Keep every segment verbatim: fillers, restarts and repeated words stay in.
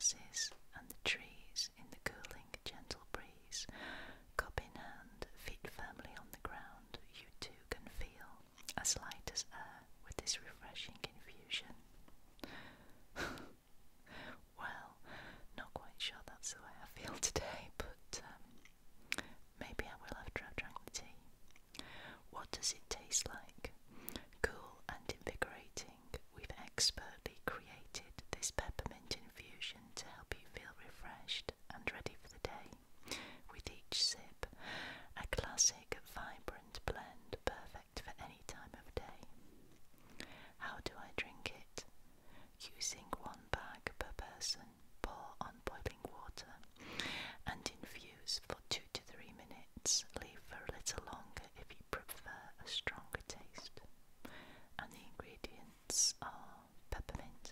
grasses and the trees in the cooling, gentle breeze. Cup in hand, feet firmly on the ground, you too can feel as light as air with this refreshing infusion. Well, not quite sure that's the way I feel today, but um, maybe I will after I've drank the tea. What does it taste like? Cool and invigorating. We've expertly created this peppermint infusion to help you feel refreshed and ready for the day. With each sip, a classic, vibrant blend perfect for any time of day. How do I drink it? Using one bag per person, pour on boiling water and infuse for two to three minutes. Leave for a little longer if you prefer a stronger taste. And the ingredients are peppermint.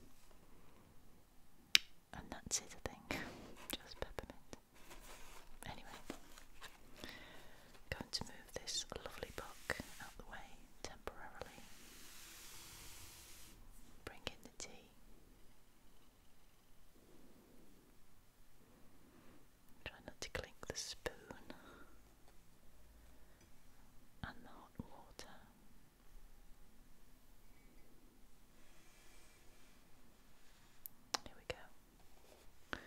And that's it, I think. Just peppermint. Anyway, going to move this lovely book out the way temporarily. Bring in the tea. Try not to clink the spoon and the hot water. Here we go.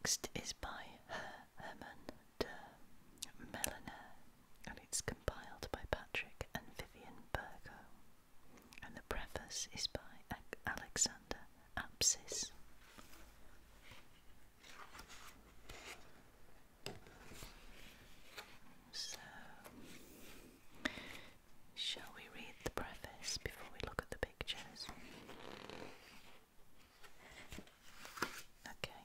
next is by Herman de Meliner, and it's compiled by Patrick and Vivian Burgo, and the preface is by Alexander Apsis. So, shall we read the preface before we look at the pictures? Okay.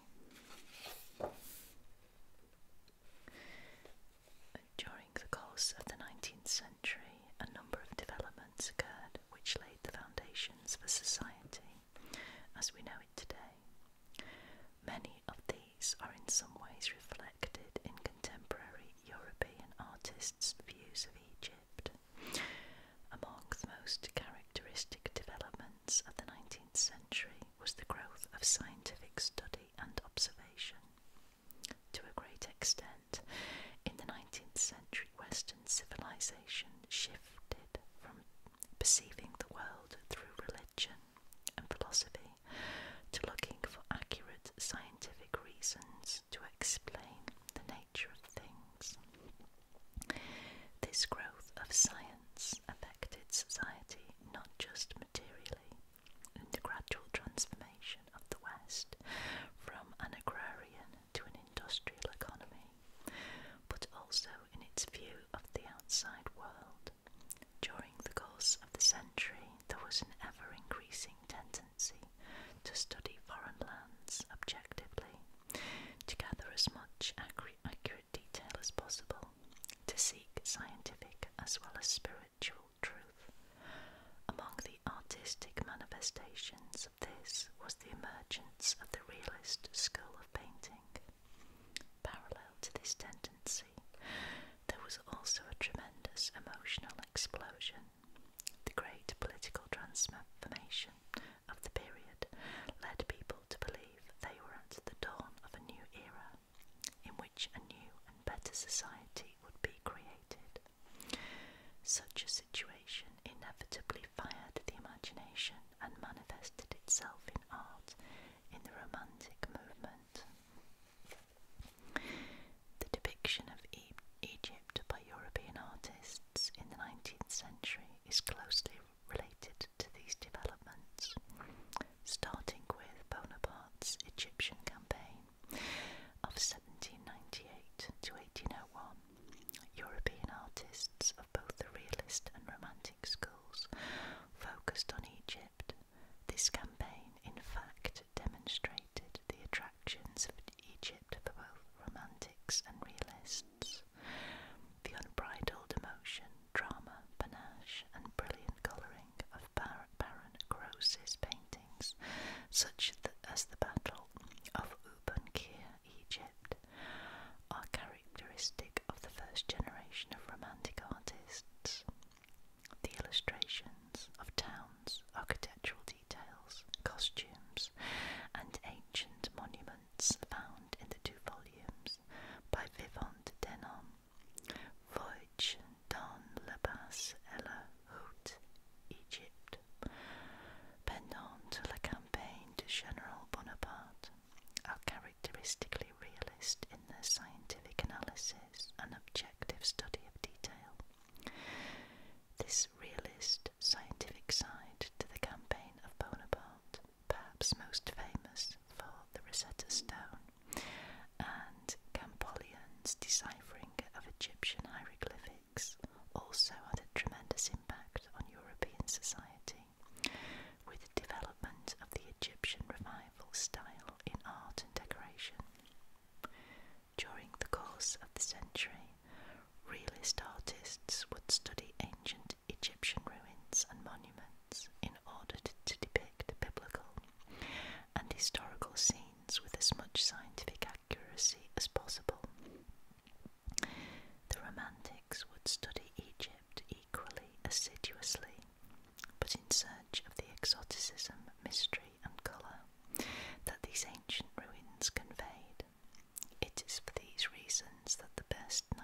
During the course of the nineteenth century, a number of developments occurred which laid the foundations for society as we know it today. Many of these are in some ways reflected in contemporary European artists' views of Egypt. Among the most characteristic developments of the nineteenth century was the growth of scientific study and observation. To a great extent, in the nineteenth century, Western civilization shifted from perceiving the world through religion and philosophy to looking for accurate scientific reasons to explain the nature of things. This growth of science affected society not just materially, in the gradual transformation of the West from an agrarian to an industrial economy, but also in its view of the outside world. During the course of the century, there was an ever-increasing tendency to study foreign lands objectively, to gather as much accurate, accurate detail as possible, to seek scientific as well as spiritual truth. Among the artistic manifestations of this was the emergence of the realist school of painting. Parallel to this tendency, there was also a tremendous emotional explosion. The great political transformation of the period led people to believe they were at the dawn of a new era, in which a new and better society would be created. Such a situation inevitably fired the imagination and manifested itself in art in the Romantic movement. The depiction of e Egypt by European artists in the nineteenth century is closely related to these developments, starting with Bonaparte's Egyptian campaign of seventeen ninety-eight to eighteen oh one. European artists of both the realist and romantic schools focused on Egypt. This campaign, in fact, demonstrated the attractions of Egypt for both romantics and realists. The unbridled emotion, drama, panache, and brilliant colouring of Bar Baron Gross's paintings, such as the Battle of Ubun Kir, Egypt, are characteristic of the first generation of romantic artists. The illustrations of towns, architectural details, costumes, and ancient monuments found in the two volumes by Vivant Denon, Voyage dans l'espace et la haute Égypte, pendant la campagne du Général Bonaparte, are characteristically realist in their scientific analysis and objective study of detail. This realist scientific side to the campaign of Bonaparte, perhaps most famous for the Rosetta Stone and Campolion's deciphering of Egyptian hieroglyphics, also had a tremendous impact on European society, with the development of the Egyptian revival style in art and decoration. During the course of the century, realist artists would study ancient Egyptian ruins and monuments in order to, to depict biblical and historical scenes with as much scientific accuracy as possible. The Romantics would study Egypt equally assiduously, but in search of the exoticism, mystery, and colour that these ancient ruins conveyed. It is for these reasons that the best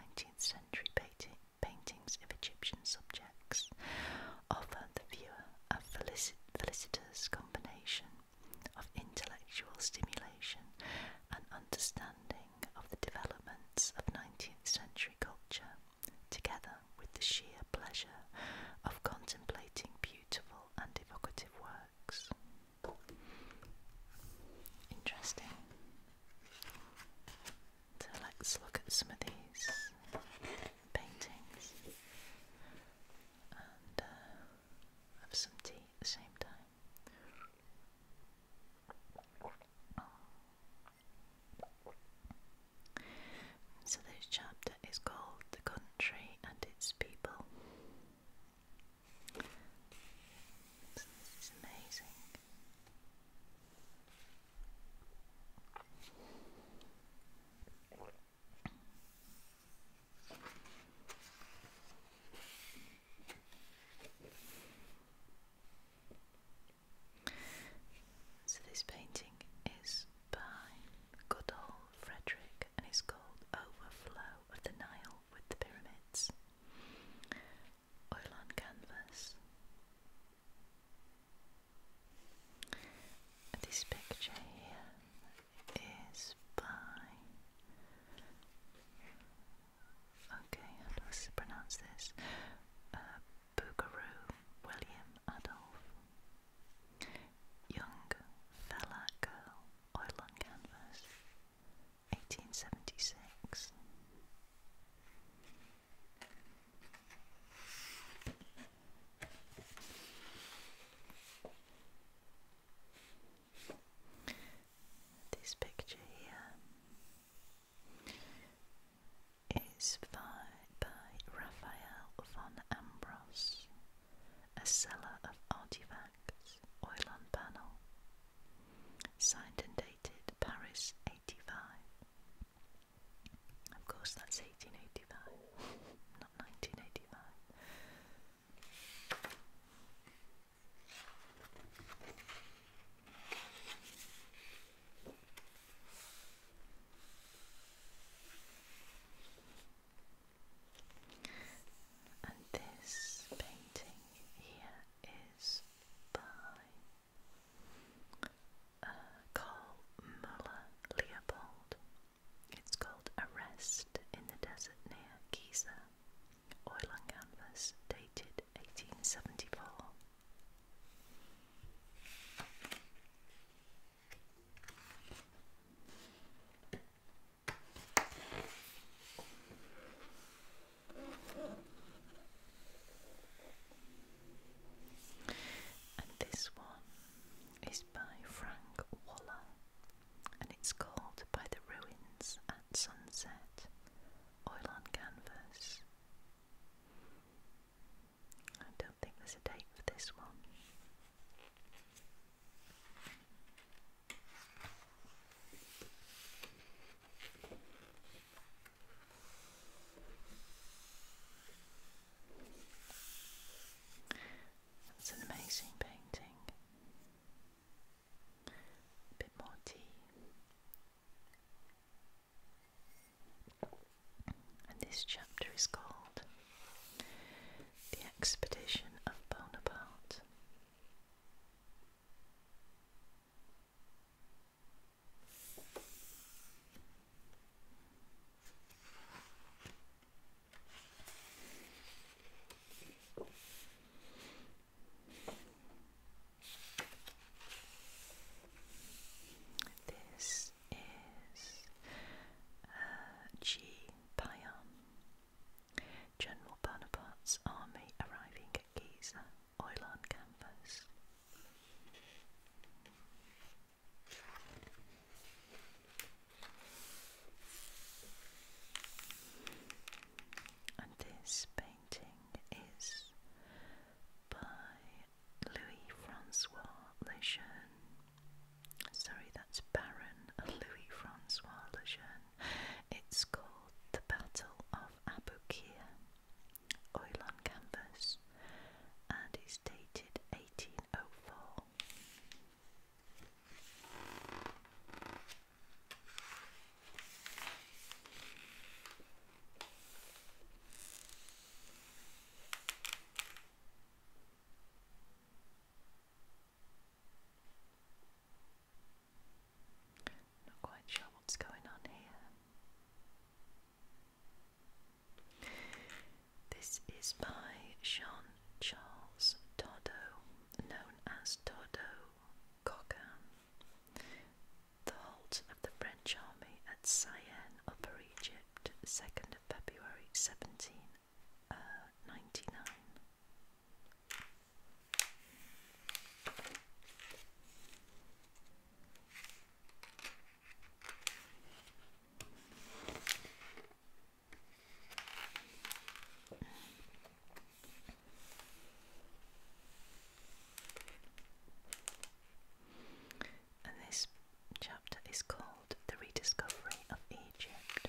this chapter is called The Expedition of Bonaparte. This is uh, G. Payon, General Bonaparte's army arriving at Giza, oil on canvas. And this painting is by Louis-Francois Lejeune. Sorry, that's Baron Louis-Francois Lejeune. It's called The Battle of Abukir, oil on canvas, and is dated eighteen oh four. Not quite sure what's going on here. This is by Jean-Charles Todot, known as Todot Coquin. The halt of the French army at Syene, Upper Egypt, second of February seventeen ninety-nine. And this chapter is called The Rediscovery of Egypt.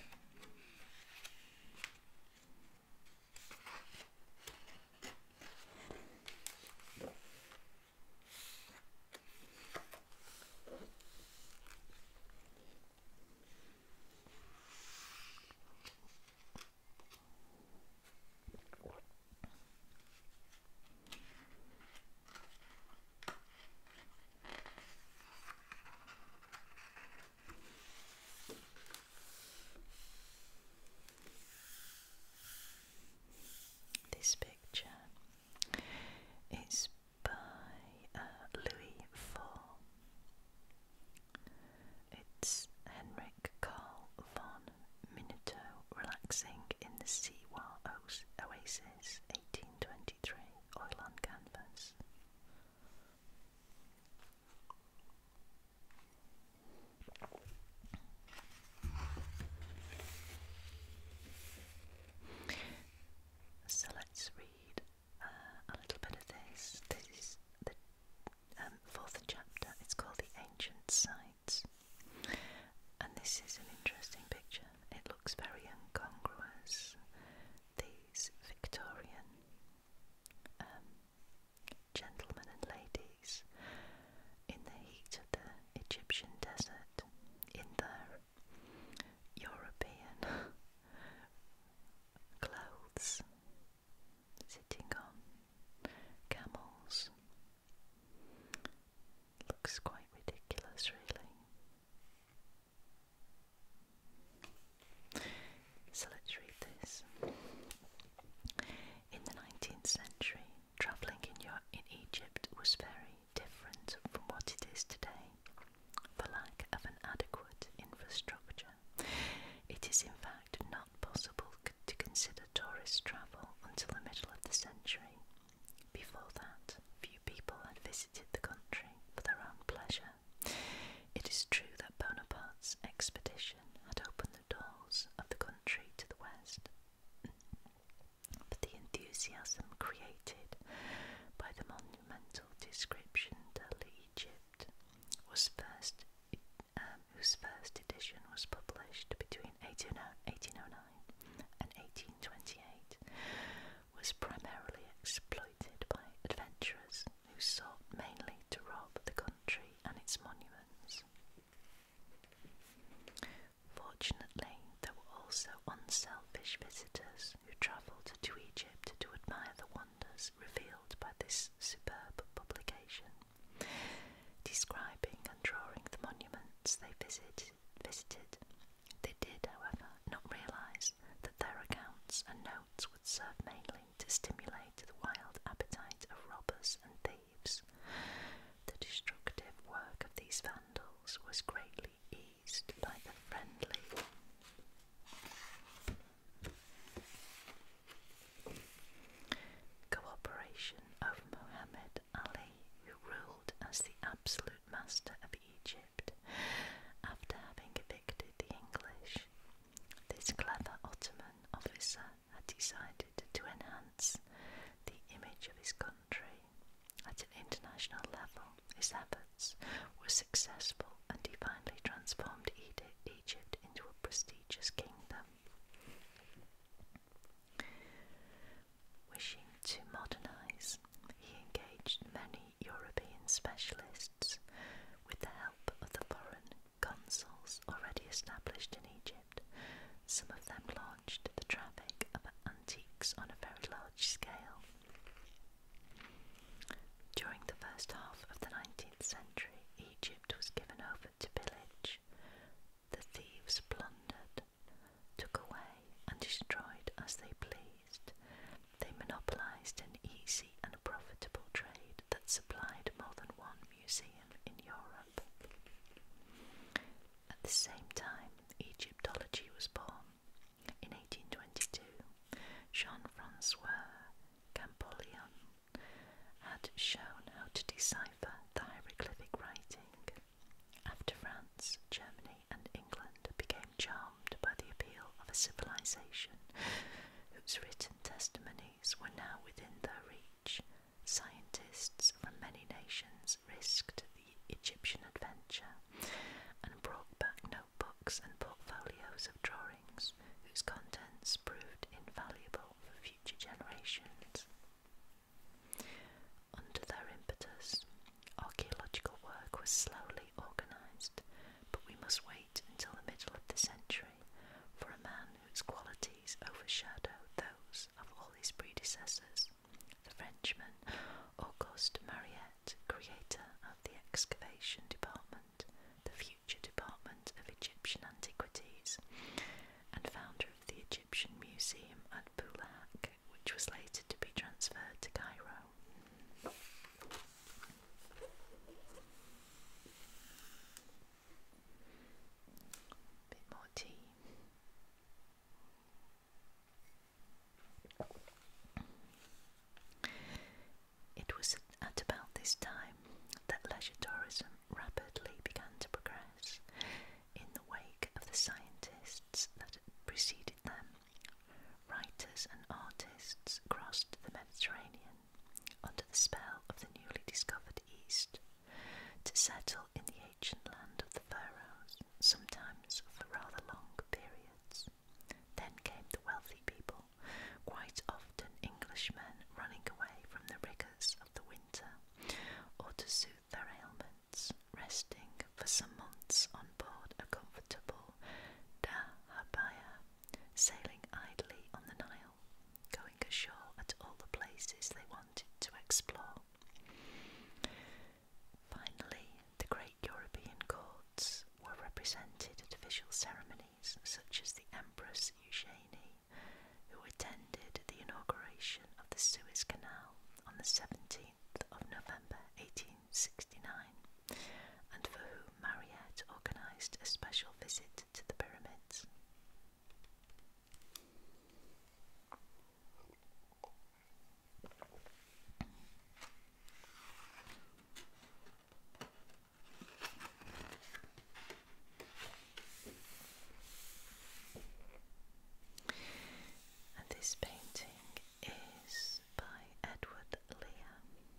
This picture is by uh, Louis the fourth. It's Henrik Karl von Minato relaxing in the Siwa Oasis, eighteen twenty-three, oil on canvas. So let's read uh, a little bit of this. This is the um, fourth chapter. It's called The Ancient Sites. And this is an interesting picture. It looks very incongruous. These Victorian um, gentlemen and ladies in the heat of the Egyptian desert in their European clothes, sitting on camels. Looks quite ridiculous, really. So let's read this. In the nineteenth century, travelling in, Europe, in Egypt was very different from what it is today, for lack of an adequate infrastructure. It is in fact not possible to consider tourist travel until the middle of the century. Before that, few people had visited the country for their own pleasure. It is true that Bonaparte's expedition had opened the doors of the country to the west, but the enthusiasm created by the monumental description de l'Egypte was first, um, whose first edition was published between eighteen oh nine and eighteen twenty-eight, was primarily exploited by adventurers who sought mainly to rob the country and its monuments. Fortunately, there were also unselfish visitors pyramids they visited, visited. They did, however, not realise that their accounts and notes would serve mainly to stimulate the wild appetite of robbers and thieves. The destructive work of these vandals was greatly eased by the friendly cooperation of Muhammad Ali, who ruled as the absolute master of Egypt after having evicted the English. This clever Ottoman officer had decided to enhance the image of his country. At an international level, his efforts were successful and he finally transformed Egypt into a prestigious kingdom. Wishing to modernise, he engaged many European specialists with the help of the foreign consuls already established in Egypt. Some of them launched the traffic of antiques on a very large scale. During the first half of the nineteenth century, Egypt was given over to pillage. The thieves plundered, took away and destroyed as they pleased. They monopolised an easy and profitable trade that supplied more than one museum in Europe. At the same time, Egyptology was born. In eighteen twenty-two, Jean-Francois Champollion had shown how to decipher the hieroglyphic writing. After France, Germany and England became charmed by the appeal of a civilization whose written testimonies were now within their reach, scientists from many nations risked the Egyptian adventure and brought back notebooks and portfolios of drawings whose contents proved invaluable for future generations. Under their impetus, archaeological work was slowly organised, but we must wait until the middle of the century for a man whose qualities overshadowed those of all his predecessors, the Frenchman Auguste Mariette, creator of the excavation department, the future department of Egyptian antiquities, and founder of the Egyptian Museum at Boulaq, which was later to be transferred to Cairo. Bit more tea. It was at about this time that leisure tourism rapidly began to progress. In the wake of the scientists that had preceded them, writers and artists crossed the Mediterranean under the spell of the newly discovered East to settle in the ancient land of the Pharaohs, sometimes for rather long periods. Then came the wealthy people, quite often Englishmen running away from the rigours of the winter, or to soothe their ailments, resting for some months on board a comfortable dahabaya, sailing idly on the Nile, going ashore at all the places they wanted to explore. Finally, the great European courts were represented at official ceremonies such as the Empress Eugenie, who attended the inauguration of the Suez Canal on the seventeenth of November eighteen sixty-nine, and for whom Mariette organised a special visit to the pyramids. And this painting is by Edward Lear.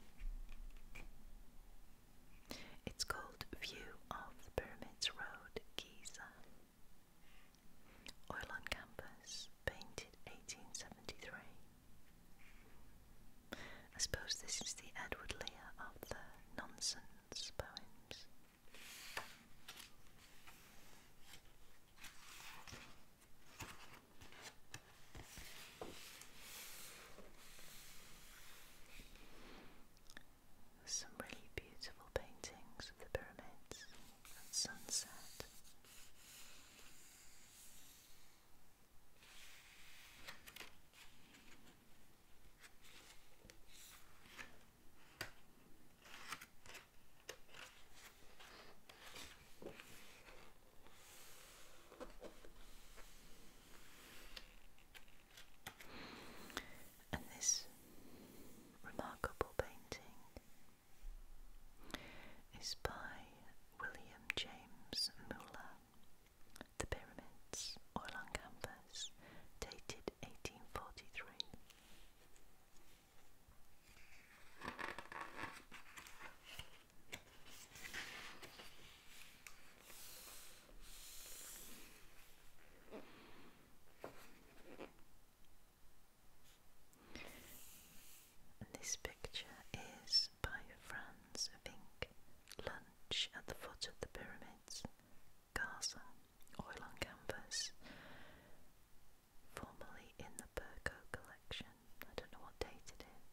This picture is by Franz Vink. Lunch at the foot of the pyramids. Gaza. Oil on canvas. Formerly in the Berko collection. I don't know what date it is.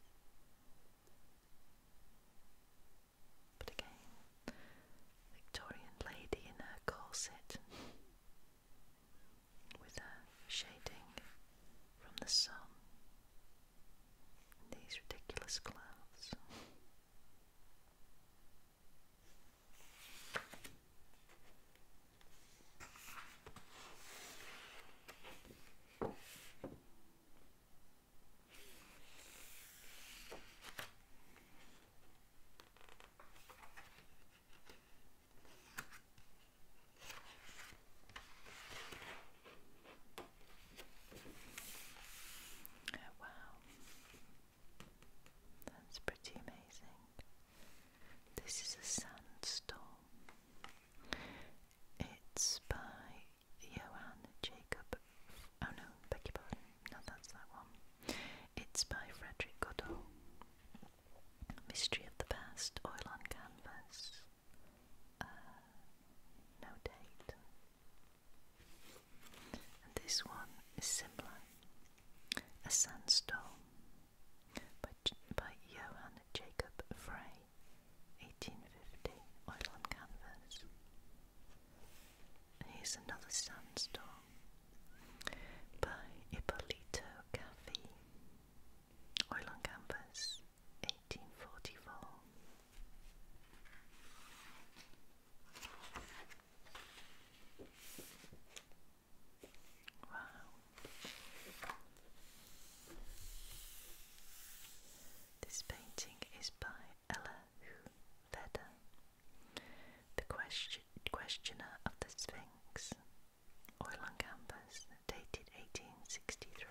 But again, Victorian lady in her corset with her shading from the sun. These ridiculous clothes. Oh, wow. That's pretty amazing. This is a sandstorm. It's by Johann Jacob. Oh no, beg your pardon. No, that's that one. It's by Frederick Goodall. Mystery of the Past, oil on canvas. Uh, no date. And this one is similar. A Sandstorm by, by Johann Jacob Frey, eighteen fifty, oil on canvas. And here's another Sandstorm by Ippolito Caffi, oil on canvas, eighteen forty-four. Wow. This painting is by Elihu Vedder, the question, questioner of the Sphinx, oil on canvas, dated eighteen sixty-three.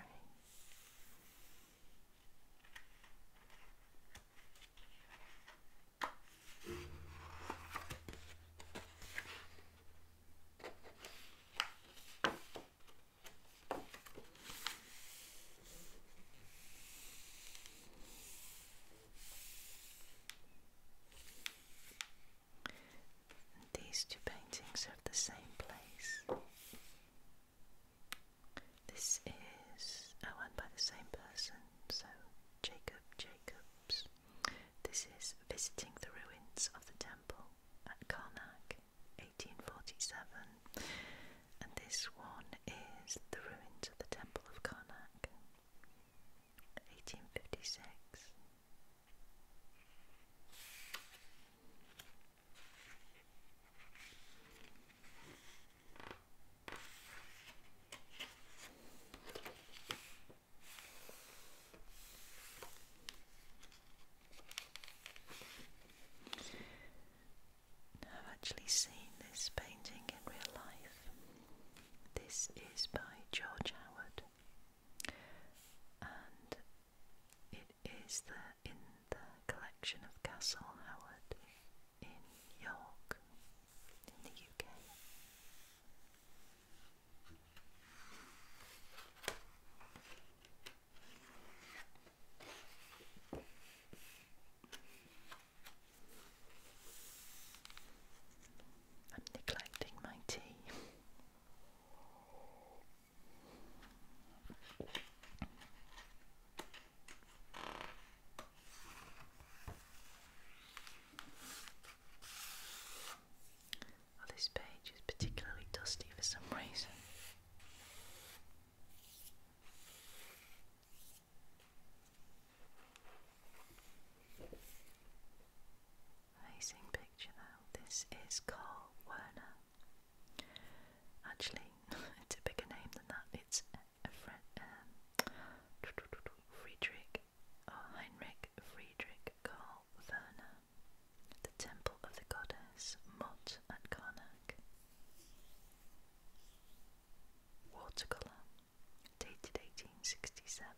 These two paintings are of the same place. This is, oh, and by the same person, so Jacob Jacobs. This is Visiting the Ruins of the Temple at Karnak, eighteen forty-seven, and this one is The Ruins of the Temple of Karnak, eighteen fifty-six. I've actually seen this painting in real life. This is by George Howard, and it is the, in the collection of Castle Howard in York, in the U K. I'm neglecting my tea. Well, this page is particularly dusty for some reason. Amazing picture though. This is Carl Werner. Actually, it's a bigger name than that. It's a Fred, um, Friedrich or Heinrich Friedrich Karl Werner. The Temple of the Goddess Mut at Karnak. Watercolour, dated eighteen sixty-seven.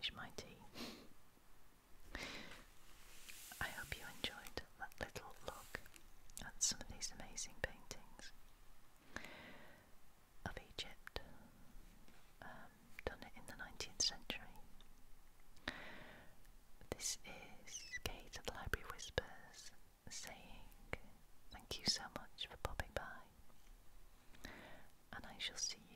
finish my tea. I hope you enjoyed that little look at some of these amazing paintings of Egypt, um, done in the nineteenth century. This is Kate at the Library Whispers saying thank you so much for popping by, and I shall see